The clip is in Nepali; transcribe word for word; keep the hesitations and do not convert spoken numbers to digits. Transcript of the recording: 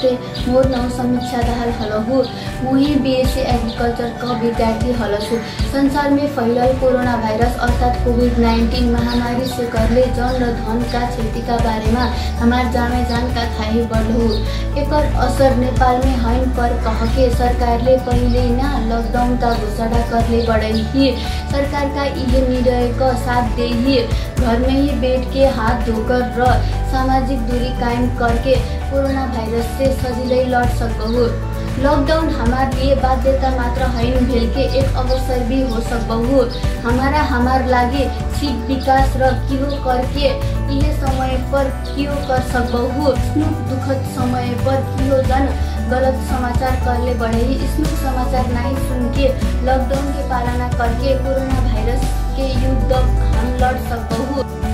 राष्ट्र मोर नौ समीक्षा दहाल हलहु मुही बीएससी एग्रीकल्चर का विद्यार्थी हलसु। संसार में फैलल कोरोना वायरस अर्थात कोविड नाइन्टीन महामारी से करले जन र धन का क्षति का बारे में हमार जामे जान का थाही बढ़लु। एकर असर नेपाल में हैन पर कह के सरकार ले पहले ना लॉकडाउन का घोषणा करले बढ़ई ही सरकार का यह निर्णय का साथ दे ही घर में ही बैठ के हाथ धोकर र सामाजिक दूरी कायम करके कोरोना वायरस से सजिलै लड़ सकबहु। लॉकडाउन हमारे लिए बाध्यता मात्र हैन भेल के एक अवसर भी हो सकबहु। हमारा हमार लागे ठीक विकास र किहो करके यह समय पर किहो कर सकबहु। दुखद समय पर किहो जन गलत समाचार करले बढ़े स्मूथ समाचार नहीं सुन के लॉकडाउन के पालना करके कोरोना वायरस के युद्ध हम लड़ सकबहु।